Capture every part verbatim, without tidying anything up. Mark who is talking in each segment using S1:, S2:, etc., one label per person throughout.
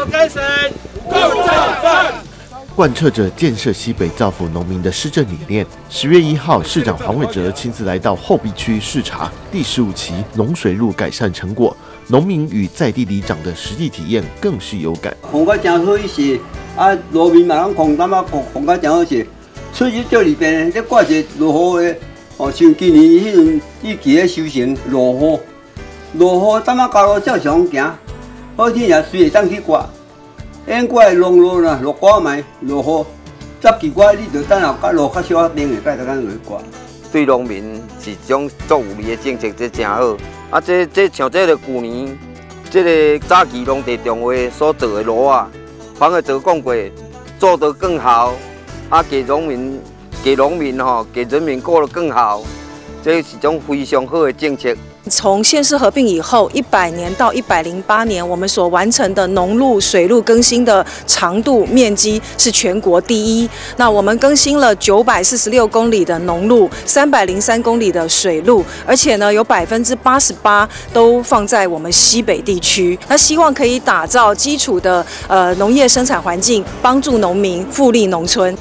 S1: 改善，五够赞赞。
S2: 贯彻着建设西北造福农民的施政理念。十月一号，市长黄伟哲亲自来到后壁区视察第十五期农水路改善成果，农民与在地里长的实际体验更是有感。
S3: 风甲真好势，啊，农民嘛拢空担啊，风甲真好势。春节这里边咧挂一落雨的，哦，像今年迄阵预期咧收成落雨，落雨担啊交路正常行，好天也随会当去挂。 因过来农路啦，落瓜麦落雨，十几瓜你就等下甲落较少冷的，该就咱落瓜。
S4: 对农民是一种足有利的政策，这真好。啊，这这像这个去年，这个早期农地重划所做的路啊，黄伟哲讲过，做得更好，啊，给农民给农民吼，给人民过得更好，这是一种非常好的政策。
S5: 从县市合并以后，一百年到一百零八年，我们所完成的农路、水路更新的长度、面积是全国第一。那我们更新了九百四十六公里的农路，三百零三公里的水路，而且呢，有百分之八十八都放在我们西北地区。那希望可以打造基础的呃农业生产环境，帮助农民复利农村。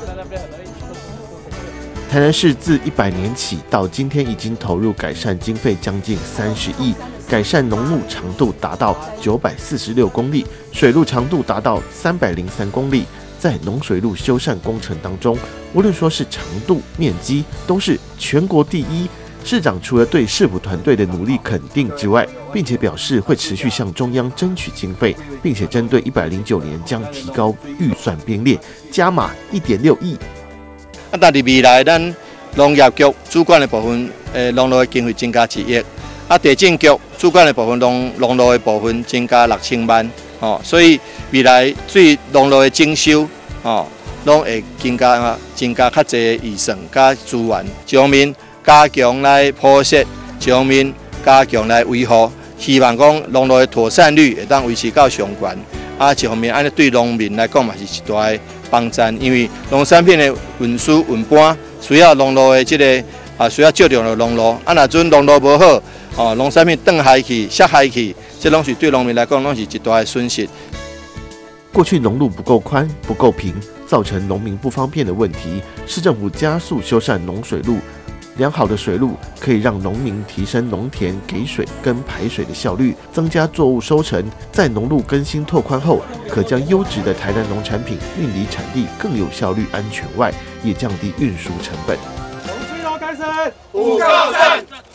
S2: 台南市自一百年起到今天已经投入改善经费将近三十亿，改善农路长度达到九百四十六公里，水路长度达到三百零三公里。在农水路修缮工程当中，无论说是长度、面积，都是全国第一。市长除了对市府团队的努力肯定之外，并且表示会持续向中央争取经费，并且针对一百零九年将提高预算编列，加码一点六亿。
S6: 啊，但是未来咱农业局主管的部分，诶，农路的经费增加一亿；啊，地政局主管的部分，农农路的部分增加六千万。哦，所以未来对农路的征收，哦，拢会增加增加较侪预算加资源，一方面加强来铺设，一方面加强来维护，希望讲农路的妥善率会当维持到上悬。啊，一方面安尼对农民来讲嘛是一大的 帮助，因为农产品的运输运搬需要农路的这个啊，需要照亮的农路。啊，若阵农路无好，哦，农产品断海去、下海去，这拢是对农民来讲，拢是一大的损失。
S2: 过去农路不够宽、不够平，造成农民不方便的问题，市政府加速修缮农水路。 良好的水路可以让农民提升农田给水跟排水的效率，增加作物收成。在农路更新拓宽后，可将优质的台南农产品运离产地更有效率、安全外，也降低运输成本。
S1: 农水路改善，五够赞。